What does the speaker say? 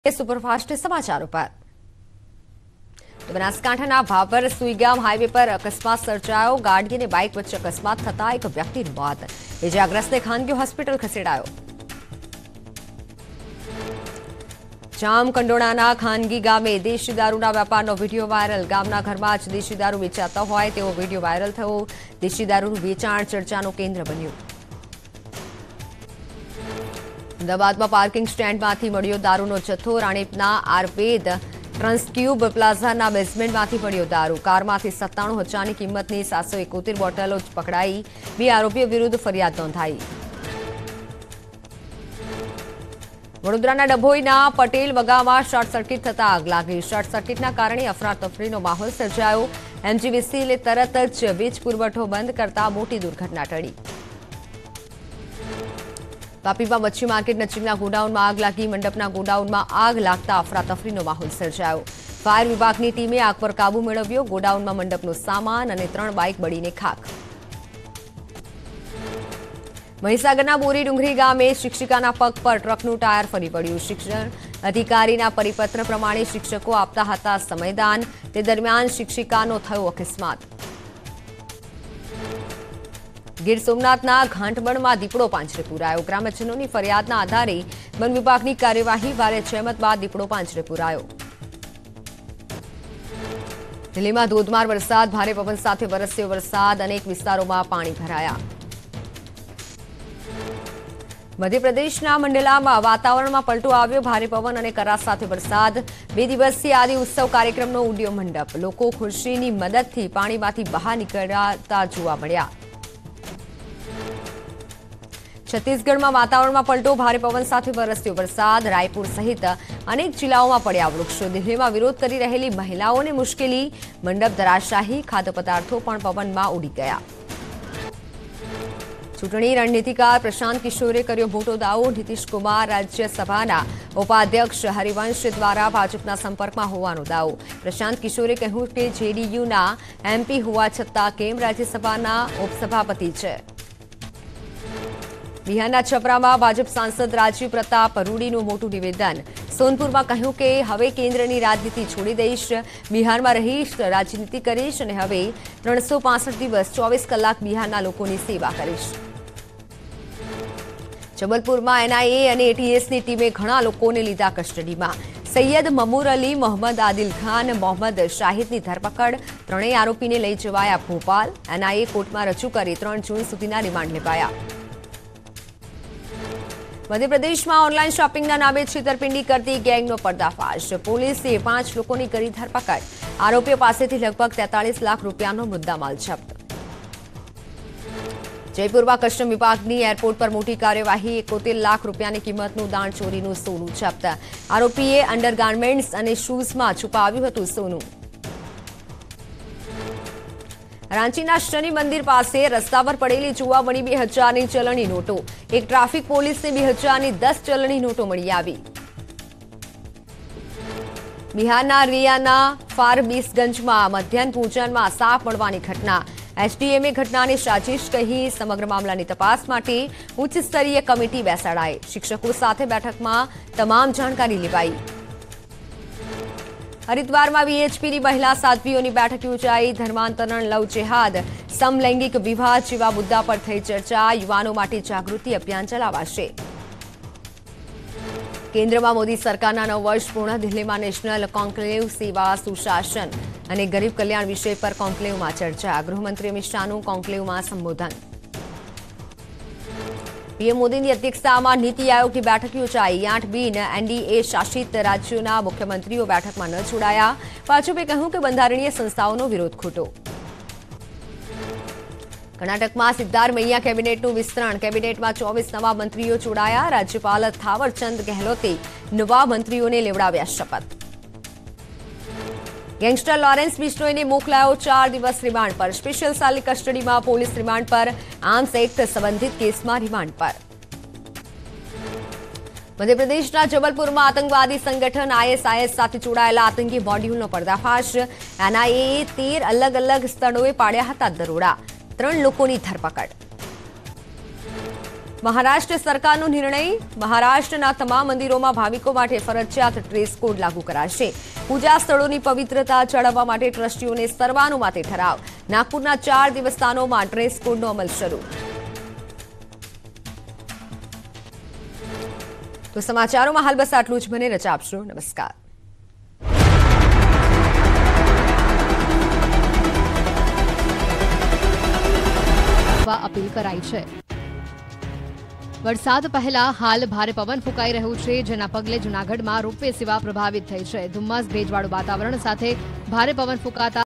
Superfast સમાચારો પર તો બનાસકાંઠાના ભાભર સુઈગામ હાઈવે પર અકસ્માત સર્જાયો। ગાડી અને બાઇક વચ્ચે અકસ્માત થતા એક વ્યક્તિનું મોત, ઇજાગ્રસ્તને ખાનગી હોસ્પિટલ ખસેડાયો। જામકંડોળાના ખાનગી ગામે દેશી દારૂના વેપારનો વિડીયો વાયરલ। ગામના ઘરમાં જ દેશી દારૂ વેચાતા હોય તેવો વિડીયો વાયરલ થયો। દેશી દારૂનું વેચાણ ચર્ચાનું કેન્દ્ર બન્યું। અમદાવાદમાં પાર્કિંગ સ્ટેન્ડમાંથી મળ્યો દારૂનો જથ્થો। રાણીપના આયુર્વેદ ટ્રાન્સક્યુબ પ્લાઝાના બેઝમેન્ટમાંથી મળ્યો દારૂ। કારમાંથી 97,000ની કિંમતની 771 બોટલો પકડાઈ। 2 આરોપીઓ વિરુદ્ધ ફરિયાદ નોંધાઈ। વડોદરાના ડભોઈના પટેલ વગામાં શોર્ટ સર્કિટ થતા આગ લાગી। શોર્ટ સર્કિટના કારણે અફરાતફરીનો માહોલ સર્જાયો। એમજીવીસીએલે તરત જ વીજ પુરવઠો બંધ કરતા મોટી દુર્ઘટના ટળી। વાપીમાં મચ્છી માર્કેટ નજીકના ગોડાઉનમાં આગ લાગી। મંડપના ગોડાઉનમાં આગ લાગતા અફરાતફરીનો માહોલ સર્જાયો। ફાયર વિભાગની ટીમે આગ પર કાબુ મેળવ્યો। ગોડાઉનમાં મંડપનો સામાન અને 3 બાઇક બળીને ખાખ। મહીસાગરના બોરી ડુંગરી ગામે શિક્ષિકાના પગ પર ટ્રકનું ટાયર ફરી પડ્યું। શિક્ષણ અધિકારીના પરિપત્ર પ્રમાણે શિક્ષકો આપતા હતા સમયદાન, તે દરમિયાન શિક્ષિકાનો થયો અકસ્માત। ગીર સોમનાથના ઘાંટબણમાં દીપડો પાંજરે પૂરાયો। ગ્રામજનોની ફરિયાદના આધારે વન વિભાગની કાર્યવાહી, ભારે જહેમત બાદ દીપડો પાંજરે પૂરાયો। દિલ્હીમાં ધોધમાર વરસાદ, ભારે પવન સાથે વરસ્યો વરસાદ, અનેક વિસ્તારોમાં પાણી ભરાયા। મધ્યપ્રદેશના મંડલામાં વાતાવરણમાં પલટો આવ્યો। ભારે પવન અને કરા સાથે વરસાદ। 2 દિવસીય આદિ ઉત્સવ કાર્યક્રમનો ઉડ્યો મંડપ। લોકો ખુરશીની મદદથી પાણીમાંથી બહાર નીકળતા જોવા મળ્યા। છત્તીસગઢમાં વાતાવરણમાં પલટો, ભારે પવન સાથે વરસ્યો વરસાદ। રાયપુર સહિત અનેક જિલ્લાઓમાં પડ્યા વૃક્ષો। દિલ્હીમાં વિરોધ કરી રહેલી મહિલાઓને મુશ્કેલી, મંડપ ધરાશાયી, ખાદ્ય પદાર્થો પણ પવનમાં ઉડી ગયા। ચૂંટણી રણનીતિકાર પ્રશાંત કિશોરે કર્યો મોટો દાવો। નીતિશ કુમાર રાજ્યસભાના ઉપાધ્યક્ષ હરિવંશ દ્વારા ભાજપના સંપર્કમાં હોવાનો દાવો। પ્રશાંત કિશોરે કહ્યું કે જેડીયુના એમપી હોવા છતાં કેમ રાજ્યસભાના ઉપસભાપતિ છે। બિહારના છપરામાં ભાજપ સાંસદ રાજીવ પ્રતાપ રૂડીનું મોટું નિવેદન। સોનપુરમાં કહ્યું કે હવે કેન્દ્રની રાજનીતિ છોડી દઈશ, બિહારમાં રહીશ, રાજનીતિ કરીશ અને હવે 365 દિવસ 24 કલાક બિહારના લોકોની સેવા કરીશ। જબલપુરમાં એનઆઈએ અને એટીએસની ટીમે ઘણા લોકોને લીધા કસ્ટડીમાં। સૈયદ મમૂર અલી, મોહમ્મદ આદિલ ખાન, મોહમ્મદ શાહિદની ધરપકડ। 3 આરોપીને લઈ જવાયા ભોપાલ। એનઆઈએ કોર્ટમાં રજૂ કરી 3 જૂન સુધીના રિમાન્ડ લેવાયા। મધ્યપ્રદેશમાં ઓનલાઈન શોપિંગના નામે છેતરપિંડી કરતી ગેંગનો પર્દાફાશ। પોલીસે 5 લોકોની કરી ધરપકડ। આરોપીઓ પાસેથી લગભગ 43 લાખ રૂપિયાનો મુદ્દામાલ જપ્ત। જયપુરમાં કસ્ટમ વિભાગની એરપોર્ટ પર મોટી કાર્યવાહી। 71 લાખ રૂપિયાની કિંમતનું દાણચોરીનું સોનું જપ્ત। આરોપીએ અંડરગાર્મેન્ટ્સ અને શૂઝમાં છુપાવ્યું હતું સોનું। રાંચીના શનિ મંદિર પાસે રસ્તા પર પડેલી જોવા મળી 2000ની ચલણી નોટો। એક ટ્રાફિક પોલીસને 2000ની 10 ચલણી નોટો મળી આવી। બિહારના રિયાના ફારબીસગંજમાં મધ્યાહન ભોજનમાં સાપ મળવાની ઘટના। એસડીએમએ ઘટનાને સાજિશ કહી સમગ્ર મામલાની તપાસ માટે ઉચ્ચ સ્તરીય કમિટી બેસાડાઈ। શિક્ષકો સાથે બેઠકમાં તમામ જાણકારી લેવાઈ। હરિદ્વારમાં વીએચપીની મહિલા સાધ્વીઓની બેઠક યોજાઈ। ધર્માંતરણ, લવ જેહાદ, સમલૈંગિક વિવાહ જેવા મુદ્દા પર થઈ ચર્ચા। યુવાનો માટે જાગૃતિ અભિયાન ચલાવાશે। કેન્દ્રમાં મોદી સરકારના 9 વર્ષ પૂર્ણ। દિલ્હીમાં નેશનલ કોન્ક્લેવ સેવા, સુશાસન અને ગરીબ કલ્યાણ વિષય પર કોન્ક્લેવમાં ચર્ચા। ગૃહમંત્રી અમિત શાહનું કોન્ક્લેવમાં સંબોધન। પીએમ મોદીની અધ્યક્ષતામાં નીતિ આયોગની બેઠક યોજાઈ। 8 બિન એનડીએ શાસિત રાજ્યોના મુખ્યમંત્રીઓ બેઠકમાં ન જોડાયા। ભાજપે કહ્યું કે બંધારણીય સંસ્થાઓનો વિરોધ ખોટો। કર્ણાટકમાં સિદ્ધારમૈયા કેબિનેટનું વિસ્તરણ। કેબિનેટમાં 24 નવા મંત્રીઓ જોડાયા। રાજ્યપાલ થાવરચંદ ગહેલોતે નવા મંત્રીઓને લેવડાવ્યા શપથ। ગેંગસ્ટર લોરેન્સ બિશ્નોઈને મોકલાયો 4 દિવસ રિમાન્ડ પર। સ્પેશિયલ સેલની કસ્ટડીમાં, પોલીસ રિમાન્ડ પર। આર્મ્સ એક્ટ સંબંધિત કેસમાં રિમાન્ડ પર। મધ્યપ્રદેશના જબલપુરમાં આતંકવાદી સંગઠન આઈએસઆઈએસ સાથે જોડાયેલા આતંકી મોડ્યુલનો પર્દાફાશ। એનઆઈએએ 13 અલગ સ્થળોએ પાડ્યા હતા દરોડા। 3 લોકોની ધરપકડ। મહારાષ્ટ્ર સરકારનો નિર્ણય, મહારાષ્ટ્રના તમામ મંદિરોમાં ભાવિકો માટે ફરજિયાત ડ્રેસ કોડ લાગુ કરાશે। પૂજા સ્થળોની પવિત્રતા જાળવવા માટે ટ્રસ્ટીઓને સર્વાનુમતે ઠરાવ। નાગપુરના 4 દેવસ્થાનોમાં ડ્રેસ કોડનો અમલ શરૂ। તો સમાચારોમાં હાલ બસ આટલું જ। મને રજા આપશો। નમસ્કાર। अपील कराई है। वरसाद पहला हाल भारे पवन फूंकाई रह्यो छे, जेना पगले जूनागढ़ में रोपवे सेवा प्रभावित थई छे। धुम्मस, भेजवाळुं वातावरण साथे भारे पवन फूंकाता